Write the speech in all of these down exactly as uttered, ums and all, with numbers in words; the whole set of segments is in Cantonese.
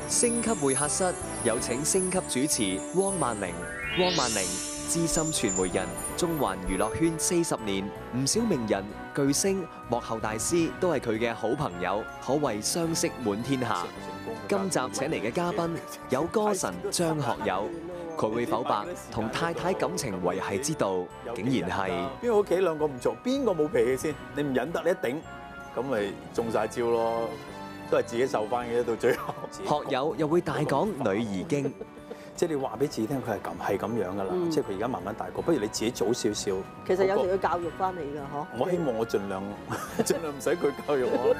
星級會客室有請星級主持汪曼玲。汪曼玲，資深傳媒人，中環娛樂圈四十年，唔少名人、巨星、幕後大師都係佢嘅好朋友，可謂相識滿天下。今集請嚟嘅嘉賓有歌神張學友，佢會否白同太太感情維繫之道，竟然係邊個屋企兩個唔做，邊個冇脾氣先？你唔忍得，你一頂，咁咪中晒招咯，都係自己受翻嘅，到最後。 學友又會大講女兒經。 即係你話俾自己聽，佢係咁係咁樣噶啦。 嗯、 即係佢而家慢慢大個，不如你自己早少少。 其實有時要教育翻你㗎，嗬。 我希望我盡量盡量唔使佢教育我。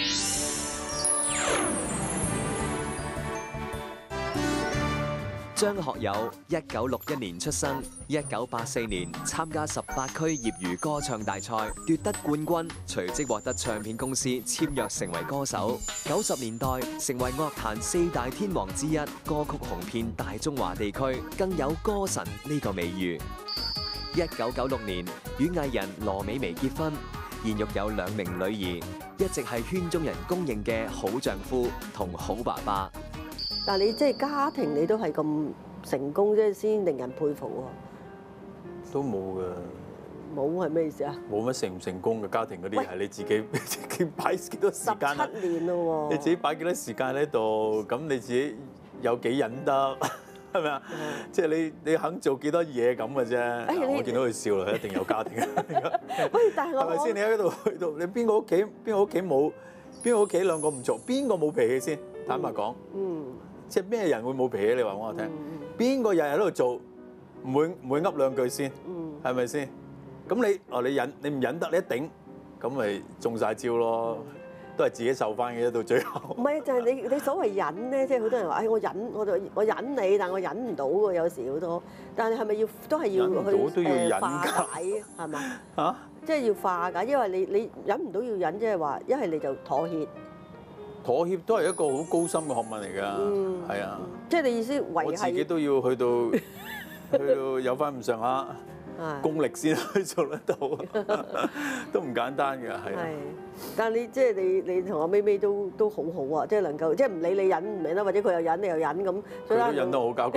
張學友一九六一年出生，一九八四年參加十八區業餘歌唱大賽，奪得冠軍，隨即獲得唱片公司簽約成為歌手。九十年代成為樂壇四大天王之一，歌曲紅遍大中華地區，更有歌神呢個美譽。一九九六年與藝人羅美薇結婚，現育有兩名女兒，一直係圈中人公認嘅好丈夫同好爸爸。 但係你即係家庭，你都係咁成功啫，先令人佩服喎。 都冇嘅。 冇係咩意思啊？ 冇乜成唔成功嘅家庭嗰啲係你自己自己擺幾多時間啊？ 十七年咯喎。 你自己擺幾多時間喺度，咁你自己有幾忍得係咪啊？即係你你肯做幾多嘢咁嘅啫。 哎、 我見到佢笑啦，佢一定有家庭。 喂，但係我係咪先？你喺度去到你邊個屋企？邊個屋企冇？邊個屋企兩個唔做？邊個冇脾氣先？坦白講。嗯。即係咩人會冇脾氣？你話我聽，邊個日日喺度做，唔會唔會噏兩句先，係咪先？咁你哦你忍，你唔忍得，你一頂，咁咪中晒招咯，都係自己受翻嘅，到最後。唔係就係、是、你你所謂忍咧，即係好多人話，哎我忍，我就我忍你，但我忍唔到喎，有時好多。但係係咪要都係要去誒化解係嘛？嚇！即係要化解，因為你你忍唔到要忍，即係話一係你就妥協。 妥協都係一個好高深嘅學問嚟㗎，係、嗯、啊， 即係你意思維係我自己都要去到去到有翻咁上下功力先可以做得到，都唔簡單㗎，係啊。 但係你即係你你同阿咪咪都都好好啊，即係能夠即係唔理你忍唔忍啦，或者佢又忍你又忍咁， 佢都忍得好交關。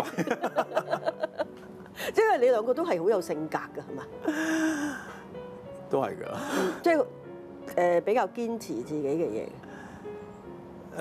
即係你兩個都係好有性格㗎，係嘛？ 都係㗎， 即係誒比較堅持自己嘅嘢。 誒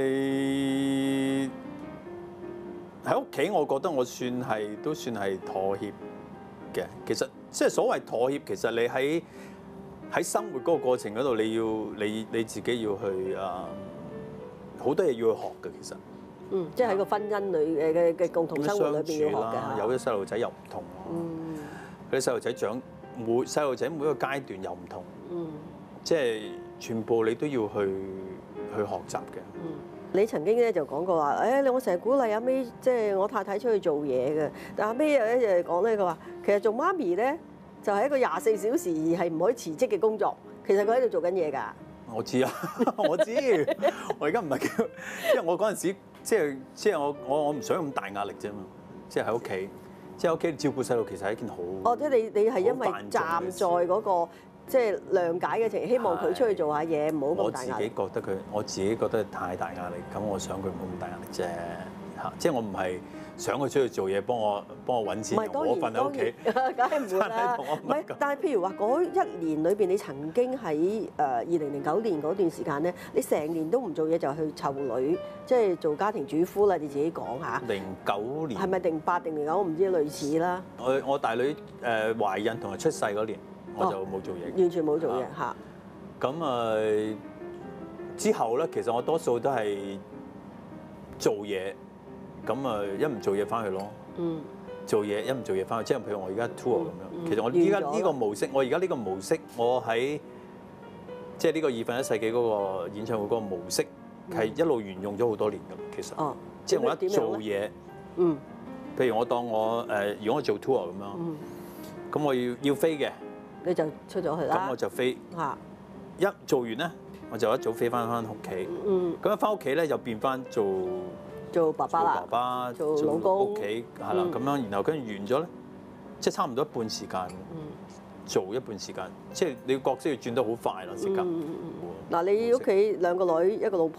喺屋企，我覺得我算係都算係妥協嘅。其實即係所謂妥協，其實你喺喺生活嗰個過程嗰度，你要你你自己要去啊，好多嘢要去學嘅。其實嗯，即係喺個婚姻裏誒嘅嘅共同生活裏邊要學嘅。 有啲細路仔又唔同咯，嗯，有啲細路仔長每細路仔每一個階段又唔同，嗯，即係全部你都要去。去學習嘅。 嗯，你曾經咧就講過話，誒，你我成日鼓勵阿咪，即係我太太出去做嘢嘅。但阿咪又一日講咧，佢話其實做媽咪咧就係一個廿四小時係唔可以辭職嘅工作。其實佢喺度做緊嘢㗎。我知啊，我知。我而家唔係叫，因為我嗰陣時即係即係我我我唔想咁大壓力啫嘛。即係喺屋企，即係喺屋企照顧細路，其實係一件好哦，即係你你係因為站在嗰個。即係諒解嘅情，希望佢出去做下嘢，唔好咁大壓力。 我自己覺得佢，我自己覺得太大壓力，咁我想佢唔好咁大壓力啫。嚇，即係我唔係想佢出去做嘢，幫我幫我揾錢，我瞓喺屋企， 梗係唔會啦。唔係，但係譬如話嗰一年裏邊，你曾經喺誒二零零九年嗰段時間咧，你成年都唔做嘢，就去湊女，即係做家庭主婦啦。你自己講下。零九年係咪零八定零九？我唔知，類似啦。 我我大女誒懷孕同埋出世嗰年。我就冇做嘢， 完全冇做嘢嚇。 咁啊之後咧，其實我多數都係做嘢，咁啊一唔做嘢翻去咯。嗯。做嘢一唔做嘢翻去，即係譬如我而家 tour 咁樣。其實我依家呢個模式，我而家呢個模式，我喺即係呢個二分一世紀嗰個演唱會嗰個模式，係一路沿用咗好多年㗎。其實，哦，即係我一做嘢，嗯，譬如我當我誒，如果我做 tour 咁樣，咁我要要飛嘅。 你就出咗去啦。 咁我就飛。嚇！一做完咧，我就一早飛翻翻屋企。嗯。咁一翻屋企咧，又變翻做做爸爸啦。 做爸爸， 做老公。 屋企係啦，咁樣，然後跟住完咗咧，即係差唔多一半時間。嗯。做一半時間，即係你角色要轉得好快啦，時間。 嗱，你屋企兩個女，一個老婆，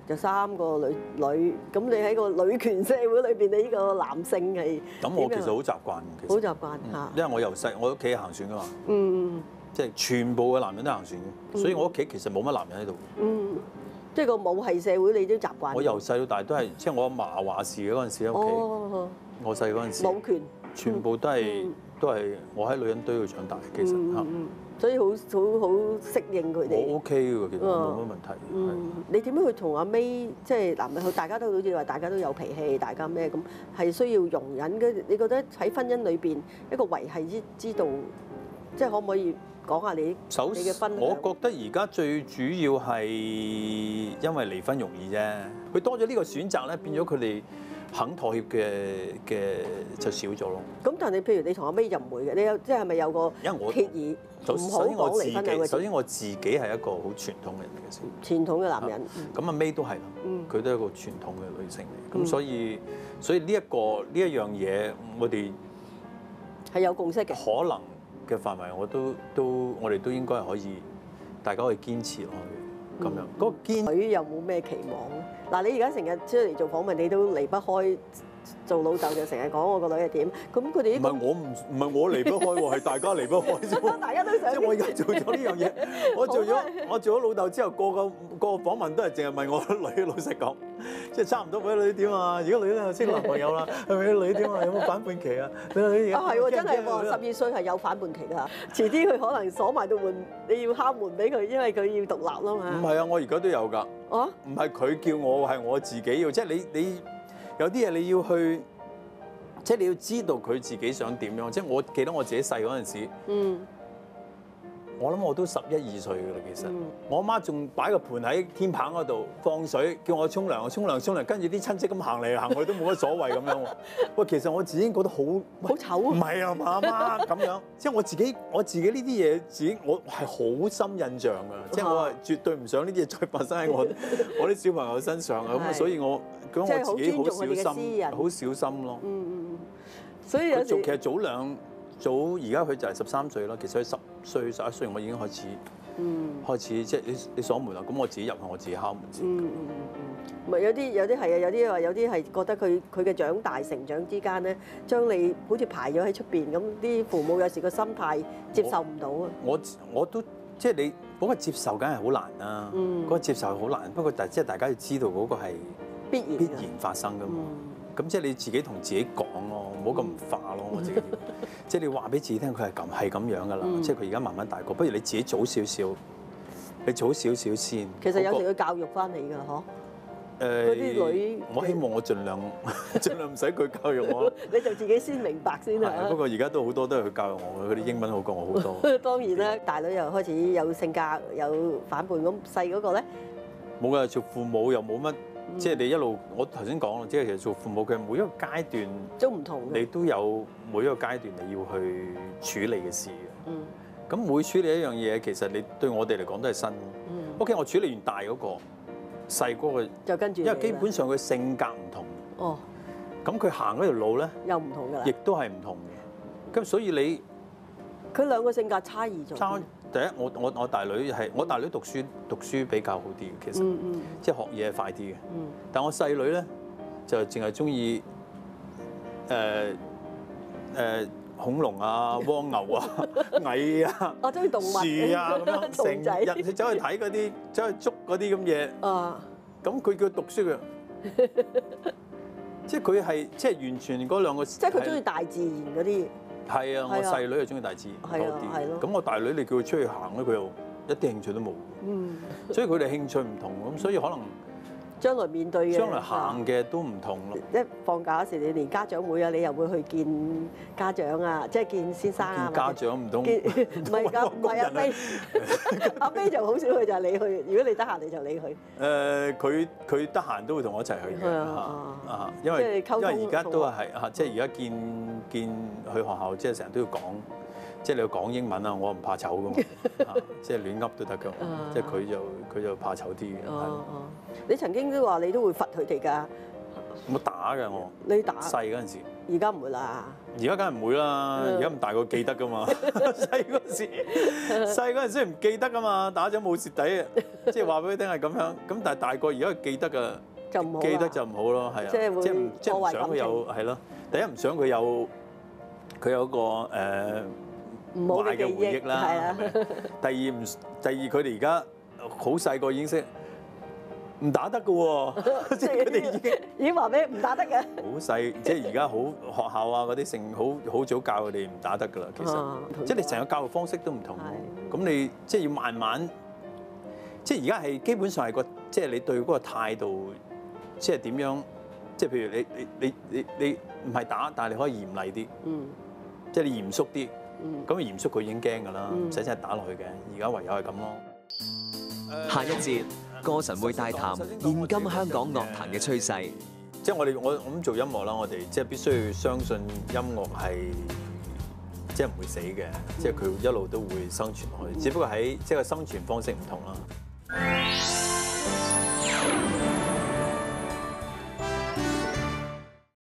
就三個女女，咁你喺個女權社會裏邊，你呢個男性係咁我其實好習慣嘅，其實好習慣嚇， 因為我由細我屋企行船噶嘛， 嗯， 即係全部嘅男人都行船嘅，所以我屋企其實冇乜男人喺度。 嗯，即係個母系社會你都習慣。 我由細到大都係即係我阿嫲話事嘅嗰陣時喺屋企， 哦， 我細嗰陣時母權全部都係都係我喺女人堆度長大，其實嚇。 所以好好好適應佢哋。 我 OK 嘅，其實冇乜問題。 嗯，你點樣去同阿 May 即係男人，佢大家都好似話，大家都有脾氣，大家咩咁，係需要容忍嘅。你覺得喺婚姻裏邊一個維係之之道，即係可唔可以講下你首你嘅分享？ 我覺得而家最主要係因為離婚容易啫，佢多咗呢個選擇咧，變咗佢哋肯妥協嘅嘅就少咗咯。 咁但係譬如你同阿 May 就唔會嘅，你有即係係咪有個因為我協議？ 首唔好首先我自講離婚兩個己， 字首先我自己係一個好傳統嘅人嚟嘅先。 傳統嘅男人。 咁阿 May 都係啦， 嗯佢都係一個傳統嘅女性嚟。咁嗯所以所以呢一個呢一樣嘢，我哋係有共識嘅。 可能嘅範圍，我都都我哋都應該係可以，大家可以堅持落去咁樣。嗰個堅佢有冇咩期望咧？嗱，你而家成日出嚟做訪問，你都離不開做老豆，就成日講我個女係點。咁佢哋唔係我唔唔係我離不開喎，係大家離不開啫喎。 大家都想。 即係我而家做咗呢樣嘢，我做咗我做咗老豆之後，個個個訪問都係淨係問我女。老實講，即係差唔多俾女點啊？而家女咧又識男朋友啦，係咪女點啊？有冇反叛期啊？你女而啊係喎，真係喎，十二歲係有反叛期㗎。遲啲佢可能鎖埋道門，你要敲門俾佢，因為佢要獨立啦嘛。 唔係啊，我而家都有㗎。 啊？ 唔係佢叫我，係我自己要。即係你你有啲嘢你要去，即係你要知道佢自己想點樣。即係我記得我自己細嗰陣時， 嗯。 我諗我都十一二歲㗎啦，其實。 嗯、 我阿媽仲擺個盤喺天棚嗰度放水，叫我沖涼，我沖涼沖涼，跟住啲親戚咁行嚟行去都冇乜所謂咁樣喎。喂，其實我自己覺得好好醜啊！ 唔係啊，媽媽咁樣，即係我自己我自己呢啲嘢，自己我係好深印象㗎，即係我係絕對唔想呢啲嘢再發生喺我我啲小朋友身上啊。咁啊，所以我咁我自己好小心，好小心咯。 嗯嗯嗯。所以有時其實早兩。早而家佢就係十三歲啦，其實佢十歲十一歲我已經開始，嗯、開始即係你你鎖門啦，咁我自己入去，我自己敲門先。嗯嗯嗯嗯，唔係有啲有啲係啊，有啲話有啲係覺得佢佢嘅長大成長之間咧，將你好似排咗喺出邊，咁啲父母有時個心態接受唔到啊。我我都即係你嗰、嗰個接受，梗係好難啦。嗯，嗰個接受係好難，不過但即係大家要知道嗰個係必然必然發生㗎嘛。咁、嗯、即係你自己同自己講咯，唔好咁化咯，我自己。即係你話俾自己聽，佢係咁係咁樣㗎啦。嗯、即係佢而家慢慢大個，不如你自己早少少，你早少少先。 其實有時要教育翻你㗎，嗬。 誒，嗰啲女，我希望我盡量盡量唔使佢教育我。 你就自己先明白先啦。 不過而家都好多都係佢教育我嘅，佢啲英文好過我好多。 當然啦，大女又開始有性格，有反叛咁，細嗰個咧冇㗎，做父母又冇乜。即係你一路，我頭先講啦，即係其實做父母嘅每一個階段都唔同， 你都有每一個階段你要去處理嘅事嘅。嗯。咁每處理一樣嘢，其實你對我哋嚟講都係新。嗯。O.K. 我處理完大嗰個，細嗰個就跟住， 因為基本上佢性格唔同。哦。咁佢行嗰條路咧， 又唔同㗎啦。 亦都係唔同嘅。咁所以你佢兩個性格差異咗。 差第一，我我我大女係我大女讀書讀書比較好啲嘅，其實，嗯嗯、即係學嘢係快啲嘅。嗯、但我細女咧就淨係中意誒誒恐龍啊、蝸牛啊、蟻啊、 我中意動物、樹啊咁樣，成日佢走去睇嗰啲，走去捉嗰啲咁嘢。啊！咁佢叫讀書嘅，即係佢係即係完全嗰兩個。 即係佢中意大自然嗰啲。 係啊，我細女又中意大自然多啲。咁我大女你叫佢出去行咧，佢又一啲興趣都冇。嗯。所以佢哋興趣唔同，咁所以可能將來面對嘅將來行嘅都唔同咯。 一放假嗰時，你連家長會啊，你又會去見家長啊，即係見先生啊。 見家長唔通？唔係㗎，唔係阿 May。阿 May 就好少去，就係你去。如果你得閒，你就你去。 誒，佢佢得閒都會同我一齊去嘅嚇啊，因為因為而家都係嚇，即係而家見見去學校，即係成日都要講。即係你要講英文啊，我唔怕醜噶嘛，即係亂噏都得㗎。即係佢就佢就怕醜啲嘅。 哦哦，你曾經都話你都會罰佢哋㗎， 我打嘅我。 你打？ 細嗰陣時。 而家唔會啦。 而家梗係唔會啦，而家咁大個記得㗎嘛。細嗰陣時，細嗰陣時唔記得㗎嘛，打咗冇蝕底啊。即係話俾你聽係咁樣，咁但係大個而家記得㗎， 就唔好記得就唔好咯，係啊。 即係會即係唔即係唔想佢有係咯。第一唔想佢有佢有個誒唔好嘅壞嘅回憶啦。 係啊。 第二唔第二佢哋而家好細個已經識。唔打得嘅喎，即係佢哋已經已經話俾你唔打得嘅。 好細，即係而家好學校啊嗰啲成好好早教佢哋唔打得㗎啦。其實， 啊、 即係你成個教育方式都唔同。咁你即係要慢慢，即係而家係基本上係個，即係你對嗰個態度，即係點樣？即係譬如你你你你你唔係打，但係你可以嚴厲啲。嗯。即係你嚴肅啲。嗯。咁嚴肅佢已經驚㗎啦，唔使真係打落去嘅。而家唯有係咁咯。 下一節。歌神會大談現今香港樂壇嘅趨勢， 即係我哋我咁做音樂啦，我哋即係必須要相信音樂係即係唔會死嘅，即係佢一路都會生存落去，只不過喺即係個生存方式唔同啦。